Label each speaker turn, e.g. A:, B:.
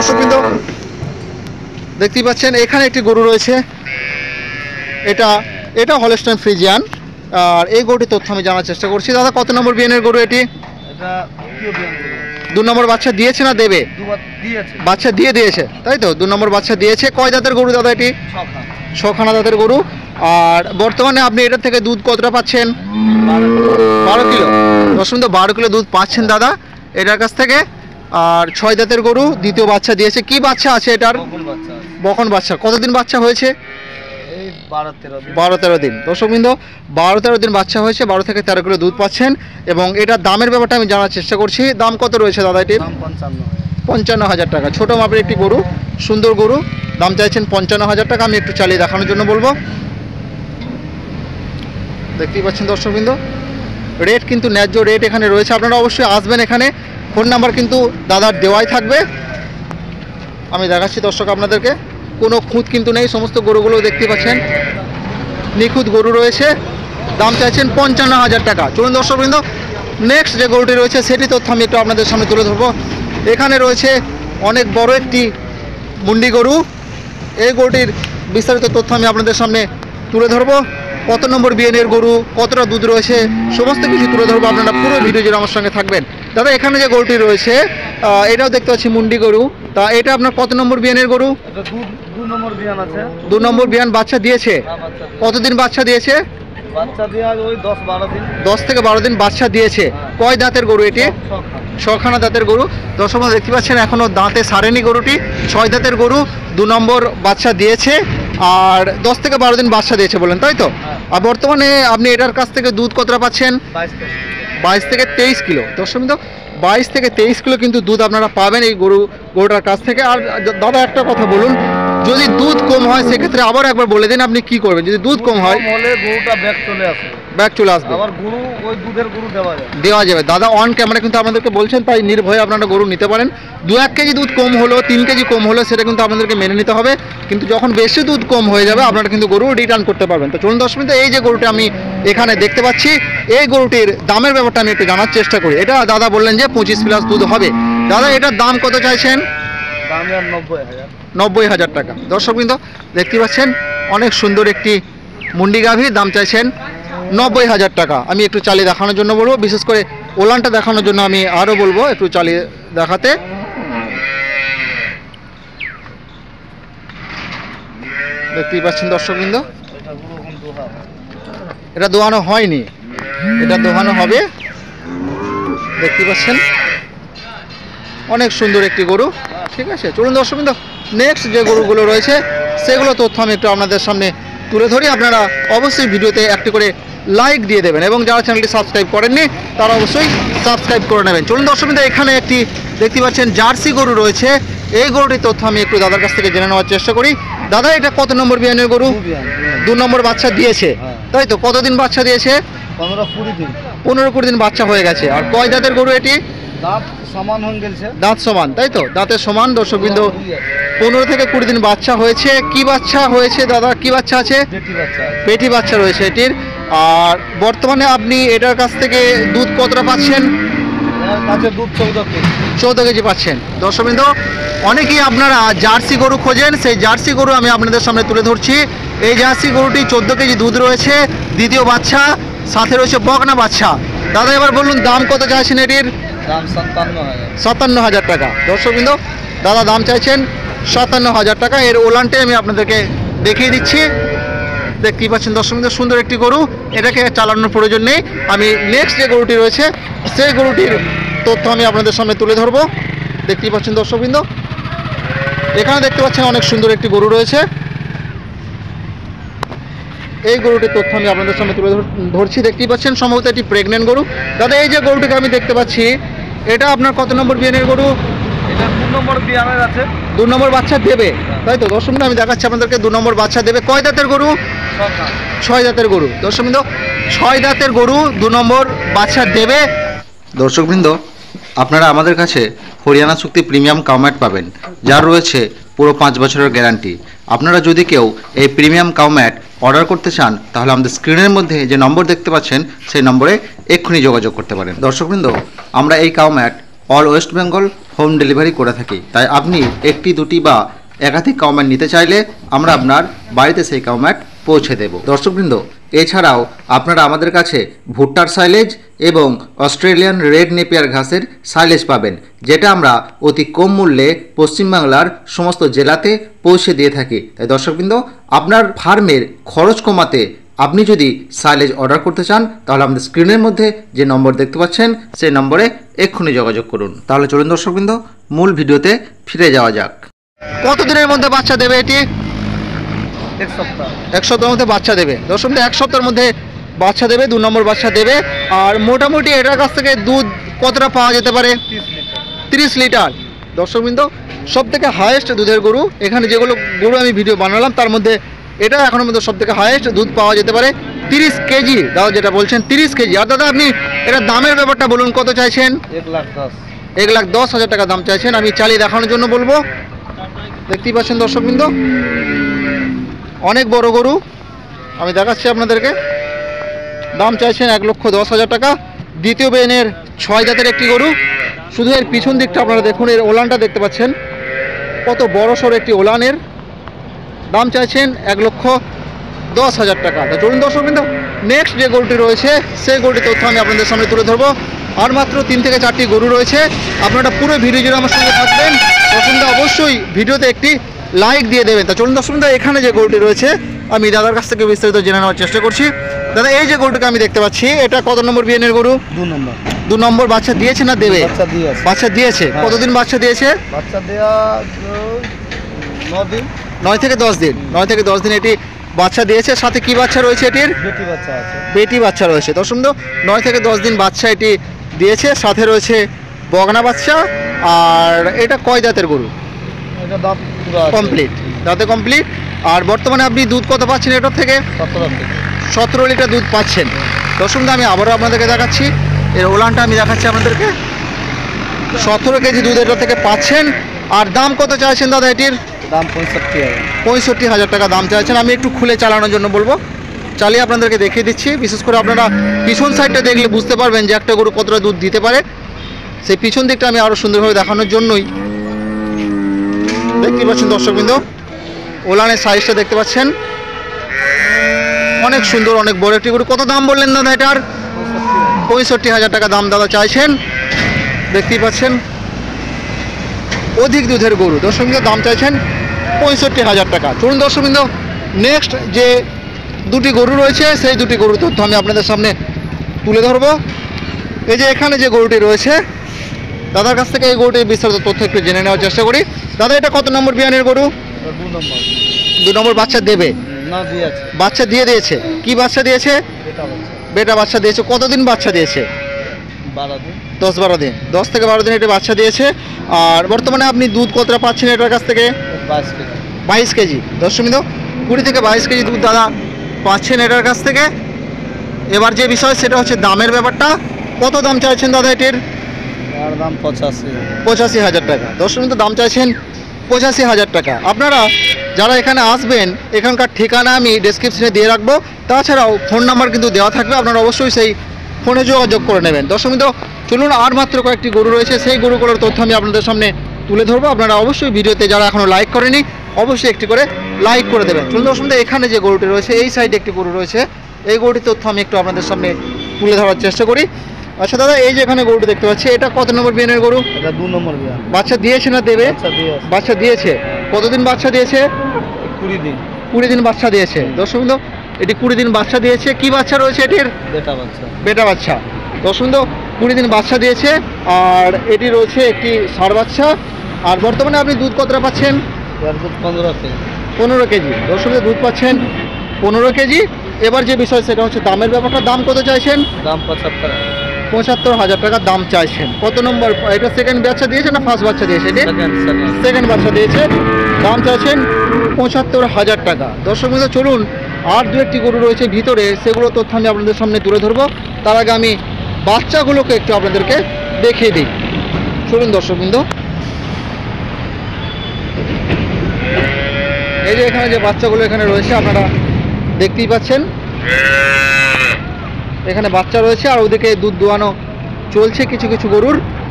A: দর্শকবৃন্দ দেখতেই পাচ্ছেন এখানে একটি গরু রয়েছে, এটা হলস্টাইন ফ্রিজিয়ান। আর এই গরুটির তথ্য আমি জানার চেষ্টা করছি। দাদা কত নম্বর বিয়ানের গরু এটি?
B: এটা
A: 2 নম্বর বাচ্চা দিয়েছে না দেবে? বাচ্চা দিয়েছে, তাই তো? 2 নম্বর বাচ্চা দিয়েছে। কয় দাঁতের গরু দাদা এটি? 6খানা দাঁতের গরু। আর বর্তমানে আপনি এটার থেকে দুধ কতটা পাচ্ছেন? 12 কিলো। দর্শকবৃন্দ 12 কিলো দুধ পাচ্ছেন দাদা এটার কাছ থেকে। আর 6 দাঁতের গরু, দ্বিতীয় বাচ্চা দিয়েছে। কি বাচ্চা আছে এটার? বকন বাচ্চা। কতদিন বাচ্চা হয়েছে? 12-13 দিন। দর্শকবৃন্দ 12-13 দিন বাচ্চা হয়েছে, 12 থেকে 13 কিলো দুধ পাচ্ছেন। এবং এটা দামের ব্যাপারটা আমি জানার চেষ্টা করছি। দাম কত রয়েছে দাদা এটির? 55,000 টাকা। ছোট মাপের একটি গরু, সুন্দর গরু, দাম চাইছেন 55,000 টাকা। আমি একটু চালিয়ে দেখানোর জন্য বলবো। দেখতেই পাচ্ছেন দর্শকবৃন্দ, রেট কিন্তু ন্যায্য রেট এখানে রয়েছে। আপনারা অবশ্যই আসবেন এখানে। ফোন নাম্বার কিন্তু দাদার দেওয়াই থাকবে। আমি দেখাচ্ছি দর্শক আপনাদেরকে, কোনো খুঁত কিন্তু নেই। সমস্ত গরুগুলো দেখতে পাচ্ছেন নিখুঁত গরু রয়েছে। দাম চাইছেন 55,000 টাকা। চলুন দর্শকবৃন্দ নেক্সট যে গরুটি রয়েছে সেটি তথ্য আমি একটু আপনাদের সামনে তুলে ধরবো। এখানে রয়েছে অনেক বড় একটি মুন্ডি গরু। এই গরুটির বিস্তারিত তথ্য আমি আপনাদের সামনে তুলে ধরবো। কত নম্বর বিয়ানের গরু, কতটা দুধ রয়েছে, সমস্ত কিছু তুলে ধরবো। আপনারা পুরো ভিডিও জুড়ে আমার সঙ্গে থাকবেন। দাদা এখানে যে গরুটি রয়েছে এটাও দেখতে পাচ্ছি মুন্ডি গরু। তা এটা আপনার কত নম্বর বিয়ানের গরু?
B: 2 নম্বর বিয়ান আছে।
A: 2 নম্বর বিয়ান। বাচ্চা দিয়েছে? কতদিন বাচ্চা দিয়েছে?
B: বাচ্চা দেওয়া ওই 10-12 দিন।
A: 10 থেকে 12 দিন বাচ্চা দিয়েছে। কয় দাঁতের গরু এটি? 6খানা দাঁতের গরু। দর্শক দেখতে পাচ্ছেন এখনো দাঁতে সারেনি গরুটি। 6 দাঁতের গরু, 2 নম্বর বাচ্চা দিয়েছে। আর 10 থেকে 12 দিন বাচ্চা দিয়েছে বলেন, তাই তো? আর বর্তমানে আপনি এটার কাছ থেকে দুধ কতটা পাচ্ছেন? 22 থেকে 23 কিলো। দর্শক 22 থেকে 23 কিলো কিন্তু দুধ আপনারা পাবেন এই গরুটার কাছ থেকে। আর দাদা একটা কথা বলুন, যদি দুধ কম হয় সেক্ষেত্রে আবার একবার বলে দিন আপনি কি করবেন? যদি দুধ কম হয়
B: গরুটা ব্যাক চলে আসবে। আবার গরু ওই দুধের গরু দেওয়া যাবে। দাদা অন ক্যামেরা কিন্তু আপনাদেরকে বলছেন, তাই নির্ভয়ে আপনারা গরু নিতে পারেন। 2-1 কেজি দুধ কম হলো, 3 কেজি কম হলো, সেটা কিন্তু আপনাদেরকে মেনে নিতে হবে। কিন্তু যখন বেশি দুধ কম হয়ে যাবে আপনারা কিন্তু গরু রিটার্ন করতে পারবেন। তো চলুন দর্শক, এই যে গরুটা আমি এখানে দেখতে পাচ্ছি, এই গরুটির দামের ব্যাপারটা আমি একটু জানার চেষ্টা করি। এটা দাদা বললেন যে 25+ দুধ হবে। দাদা এটার দাম কত চাইছেন? 90,000 টাকা। দর্শকবৃন্দ দেখতে পাচ্ছেন অনেক সুন্দর একটি মুন্ডি গাভী, দাম চাইছেন 90,000 টাকা। আমি একটু চালিয়ে দেখানোর জন্য বলবো, বিশেষ করে ওলানটা দেখানোর জন্য আমি আরও বলবো একটু চালিয়ে দেখাতে। দেখতেই পাচ্ছেন দর্শকবৃন্দ, এটা দোয়ানো হয়নি, এটা দোহানো হবে। দেখতে পাচ্ছেন অনেক সুন্দর একটি গরু। ঠিক আছে, চলুন দর্শকবৃন্দ নেক্সট যে গরুগুলো রয়েছে সেগুলো তথ্য আমি একটু আপনাদের সামনে তুলে ধরি। আপনারা অবশ্যই ভিডিওতে একটি করে লাইক দিয়ে দেবেন এবং যারা চ্যানেলটি সাবস্ক্রাইব করেননি তারা অবশ্যই সাবস্ক্রাইব করে নেবেন। চলুন দর্শকবৃন্দ এখানে একটি দেখতে পাচ্ছেন জার্সি গরু রয়েছে। এই গরুটির তথ্য আমি একটু দাদার কাছ থেকে জেনে নেওয়ার চেষ্টা করি। দাদা এটা কত নম্বর বিয়ানের গরু? 2 নম্বর বাচ্চা দিয়েছে, তাই তো? কতদিন বাচ্চা দিয়েছে? 15-20 দিন বাচ্চা হয়ে গেছে। আর কয় দাঁতের গরু এটি? দাঁত সমান, তাই তো? দাঁতের সমান। দর্শকবৃন্দ 15 থেকে 20 দিন বাচ্চা হয়েছে। কি বাচ্চা হয়েছে দাদা? কি বাচ্চা আছে? পেটি বাচ্চা রয়েছে এটির। আর বর্তমানে আপনি এটার কাছ থেকে দুধ কতটা পাচ্ছেন? 14 কেজি পাচ্ছেন। দর্শকবৃন্দ অনেকেই আপনারা জার্সি গরু খোঁজেন, সেই জার্সি গরু আমি আপনাদের সামনে তুলে ধরছি। এই জার্সি গরুটি 14 কেজি দুধ রয়েছে, দ্বিতীয় বাচ্চা, সাথে রয়েছে বকনা বাচ্চা। দাদা এবার বলুন দাম কত চাইছেন এটির? 57,000 টাকা। দর্শকবৃন্দ দাদা দাম চাইছেন 57,000 টাকা। এর ওলানটে আমি আপনাদেরকে দেখিয়ে দিচ্ছি। দেখতেই পাচ্ছেন দর্শকবৃন্দ সুন্দর একটি গরু, এটাকে চালানোর প্রয়োজন নেই। আমি নেক্সট যে গরুটি রয়েছে সেই গরুটির তথ্য আমি আপনাদের সামনে তুলে ধরবো। দেখতেই পাচ্ছেন দর্শকবৃন্দ এখানে দেখতে পাচ্ছেন অনেক সুন্দর একটি গরু রয়েছে। এই গরুটির তথ্য আমি আপনাদের সামনে তুলে ধরছি। দেখতেই পাচ্ছেন সম্ভবত এটি প্রেগনেন্ট গরু। দাদা এই যে গরুটিকে আমি দেখতে পাচ্ছি এটা আপনার কত নম্বর বিয়ানের গরু? এটা 2 নম্বর বিয়ানের আছে।
A: 2 নম্বর বাচ্চা দেবে, তাই তো? দর্শকবৃন্দ আমি দেখাচ্ছি আপনাদেরকে 2 নম্বর বাচ্চা দেবে। কয় দাঁতের গরু? 6 দাঁতের গরু। দর্শকবৃন্দ 6 দাঁতের গরু 2 নম্বর বাচ্চা দেবে। দর্শকবৃন্দ আপনারা আমাদের কাছে হরিয়ানা চুক্তি প্রিমিয়াম কাউ ম্যাট পাবেন, যার রয়েছে পুরো 5 বছরের গ্যারান্টি। আপনারা যদি কেউ এই প্রিমিয়াম কাউ ম্যাট অর্ডার করতে চান তাহলে আমাদের স্ক্রিনের মধ্যে যে নম্বর দেখতে পাচ্ছেন সেই নম্বরে এক্ষুনি যোগাযোগ করতে পারেন। দর্শকবৃন্দ আমরা এই cow mat all West Bengal
B: home delivery করে থাকি। তাই আপনি একটি দুটি বা একাধিক কাউ ম্যাট নিতে চাইলে আমরা আপনার বাড়িতে সেই কাউ ম্যাট পৌঁছে দেব। দর্শকবৃন্দ, এছাড়াও আপনারা আমাদের কাছে ভুট্টার সাইলেজ এবং অস্ট্রেলিয়ান রেড নেপিয়ার ঘাসের সাইলেজ পাবেন, যেটা আমরা অতি কম মূল্যে পশ্চিমবাংলার সমস্ত জেলাতে পৌঁছে দিয়ে থাকি। তাই দর্শকবৃন্দ, আপনার ফার্মের খরচ কমাতে আপনি যদি সাইলেজ অর্ডার করতে চান তাহলে আমাদের স্ক্রিনের মধ্যে যে নম্বর দেখতে পাচ্ছেন সেই নম্বরে এক্ষুনি যোগাযোগ করুন। তাহলে চলুন দর্শকবৃন্দ, মূল ভিডিওতে ফিরে যাওয়া যাক।
A: কতদিনের মধ্যে বাচ্চা দেবে এটি? এক সপ্তাহের মধ্যে বাচ্চা দেবে। দর্শকবৃন্দ, এক সপ্তাহের মধ্যে বাচ্চা দেবে, 2 নম্বর বাচ্চা দেবে। আর মোটামুটি এটার কাছ থেকে দুধ কতটা পাওয়া যেতে পারে? 30 লিটার। দর্শকবৃন্দ, সব থেকে হায়েস্ট দুধের গরু। এখানে যেগুলো গরু আমি ভিডিও বানালাম তার মধ্যে এটা এখনের মধ্যে সব থেকে হায়েস্ট দুধ পাওয়া যেতে পারে 30 কেজি। দাদা যেটা বলছেন 30 কেজি। আর দাদা আপনি এটা দামের ব্যাপারটা বলুন, কত চাইছেন? 1,10,000 টাকা দাম চাইছেন। আমি চালিয়ে দেখানোর জন্য বলবো। দেখতেই পাচ্ছেন দর্শকবৃন্দ, অনেক বড় গরু। আমি দেখাচ্ছি আপনাদেরকে। দাম চাইছেন 1,10,000 টাকা। দ্বিতীয় বেনের 6 জাতের একটি গরু। শুধু এর পিছন দিকটা আপনারা দেখুন, এর ওলানটা দেখতে পাচ্ছেন কত বড় সড়ো একটি ওলানের। দাম চাইছেন 1,10,000 টাকা। তো চলুন দর্শকবৃন্দ, নেক্সট যে গরুটি রয়েছে সেই গরুটির তথ্য আমি আপনাদের সামনে তুলে ধরবো। আর মাত্র 3 থেকে 4টি গরু রয়েছে। আপনারা পুরো ভিডিও জুড়ে আমার সঙ্গে থাকবেন। পছন্দ অবশ্যই ভিডিওতে একটি লাইক দিয়ে দেবেন। তা চলুন দর্শকবৃন্দ, এখানে যে গরুটি রয়েছে আমি দাদার কাছ থেকে বিস্তারিত জেনে নেওয়ার চেষ্টা করছি। দাদা, এই যে গরুটিকে আমি দেখতে পাচ্ছি, এটা কত নম্বর বিয়ানের গরু?
C: 2 নম্বর।
B: 2 নম্বর। বাচ্চা দিয়েছে না দেবে?
C: বাচ্চা দিয়েছে।
B: বাচ্চা দিয়েছে। কতদিন বাচ্চা দিয়েছে?
C: বাচ্চা দেওয়া 9 দিন।
B: 9 থেকে 10 দিন। 9 থেকে 10 দিন এটি বাচ্চা দিয়েছে। সাথে কি বাচ্চা রয়েছে এটির?
C: বেটি বাচ্চা আছে।
B: বেটি বাচ্চা রয়েছে। দর্শকবৃন্দ, 9 থেকে 10 দিন বাচ্চা এটি দিয়েছে। সাথে রয়েছে বগনা বাচ্চা। আর এটা কয় দাঁতের গরু?
C: এটা দাঁত পুরো
B: কমপ্লিট, দাঁতে কমপ্লিট। আর বর্তমানে আপনি দুধ কত পাচ্ছেন এটার থেকে? 17 লিটার দুধ পাচ্ছেন। দর্শকবৃন্দ, আমি আবারও আপনাদেরকে দেখাচ্ছি, এর ওলানটা আমি দেখাচ্ছি আপনাদেরকে। 17 কেজি দুধ এটার থেকে পাচ্ছেন। আর দাম কত চাইছেন দাদা এটির?
C: দাম 65,000।
B: 65,000 টাকা দাম চাইছেন। আমি একটু খুলে চালানোর জন্য বলবো, চালিয়ে আপনাদেরকে দেখিয়ে দিচ্ছি। বিশেষ করে আপনারা পিছন সাইডটা দেখলে বুঝতে পারবেন যে একটা গরু কতটা দুধ দিতে পারে। সেই পিছন দিকটা আমি আরও সুন্দরভাবে দেখানোর জন্যই দেখতে পাচ্ছেন দর্শকবৃন্দ, ওলানের সাইজটা দেখতে পাচ্ছেন অনেক সুন্দর, অনেক বড় একটি গরু। কত দাম বললেন দাদা এটার? 65,000 টাকা দাম দাদা চাইছেন। দেখতেই পাচ্ছেন অধিক দুধের গরু। দর্শকবৃন্দ, দাম চাইছেন 65,000 টাকা। চলুন দর্শকবৃন্দ, নেক্সট যে 2টি গরু রয়েছে সেই 2টি গরুর তথ্য আমি আপনাদের সামনে তুলে ধরবো। এই যে এখানে যে গরুটি রয়েছে, দাদার কাছ থেকে এই গরুটির বিস্তারিত তথ্য একটু জেনে নেওয়ার চেষ্টা করি। দাদা, এটা কত নম্বর বিয়ানের গরু?
C: 2 নম্বর।
B: 2 নম্বর। বাচ্চা দেবে?
C: না, দিয়েছে।
B: বাচ্চা দিয়ে দিয়েছে। কি বাচ্চা দিয়েছে?
C: বেটা বাচ্চা।
B: বেটা বাচ্চা দিয়েছে। কতদিন বাচ্চা দিয়েছে?
C: 12 দিন।
B: 10-12 দিন। 10 থেকে 12 দিন এটা বাচ্চা দিয়েছে। আর বর্তমানে আপনি দুধ কতটা পাচ্ছেন এটার কাছ থেকে?
C: 22 কেজি।
B: 22 কেজি। দর্শকবৃন্দ, 20 থেকে 22 কেজি দুধ দাদা পাচ্ছেন এটার কাছ থেকে। এবার যে বিষয় সেটা হচ্ছে দামের ব্যাপারটা। কত দাম চাইছেন দাদা এটির?
C: আর দাম
B: 85,000 টাকা। দর্শকবৃন্দ, দাম চাইছেন 85,000 টাকা। আপনারা যারা এখানে আসবেন, এখানকার ঠিকানা আমি ডেসক্রিপশনে দিয়ে রাখবো। তাছাড়াও ফোন নাম্বার কিন্তু দেওয়া থাকবে, আপনারা অবশ্যই সেই ফোনে যোগাযোগ করে নেবেন। দর্শকবৃন্দ, চলুন, আর মাত্র কয়েকটি গরু রয়েছে সেই গরুগুলোর তথ্য আমি আপনাদের সামনে তুলে ধরবো। আপনারা অবশ্যই ভিডিওতে যারা এখনও লাইক করেনি অবশ্যই একটি করে লাইক করে দেবেন। চলুন দর্শকবৃন্দ, এখানে যে গরুটি রয়েছে এই সাইডে একটি গরু রয়েছে, এই গরুটির তথ্য আমি একটু আপনাদের সামনে তুলে ধরার চেষ্টা করি। আচ্ছা দাদা, এই যে এখানে গরুটি দেখতে পাচ্ছি, এটা কত নম্বর বিয়ানের গরু?
C: এটা 2 নম্বর বিয়ান।
B: বাচ্চা দিয়েছে না দেবে? বাচ্চা দিয়েছে। কতদিন বাচ্চা দিয়েছে?
C: 20 দিন।
B: 20 দিন বাচ্চা দিয়েছে। দর্শকবৃন্দ, এটি 20 দিন বাচ্চা দিয়েছে। কি বাচ্চা রয়েছে এটির?
C: বেটা বাচ্চা।
B: বেটা বাচ্চা। দর্শকবৃন্দ, 20 দিন বাচ্চা দিয়েছে। আর এটি রয়েছে একটি ষাঁড় বাচ্চা। আর বর্তমানে আপনি দুধ কতটা পাচ্ছেন?
C: এর দুধ 15 কেজি।
B: 15 কেজি। দর্শকবৃন্দ, দুধ পাচ্ছেন 15 কেজি। এবার যে বিষয় সেটা হচ্ছে দামের ব্যাপারটা। দাম কত চাইছেন?
C: দাম 75,000।
B: 75,000 টাকা দাম চাইছেন। কত নম্বর? এটা সেকেন্ড বাচ্চা দিয়েছে না ফার্স্ট বাচ্চা দিয়েছে? এটি
C: সেকেন্ড।
B: সেকেন্ড বাচ্চা দিয়েছে। দাম চাইছেন 75,000 টাকা। দর্শকবৃন্দ, চলুন, আর 2-1টি গরু রয়েছে ভিতরে, সেগুলো তথ্য আমি আপনাদের সামনে তুলে ধরবো। তার আগে আমি বাচ্চাগুলোকে একটু আপনাদেরকে দেখিয়ে দিই। চলুন দর্শকবৃন্দ, এই যে এখানে যে বাচ্চাগুলো এখানে রয়েছে আপনারা দেখতেই পাচ্ছেন, এখানে বাচ্চা রয়েছে। আর ওদিকে দুধ দোয়ানো চলছে কিছু কিছু গরুর।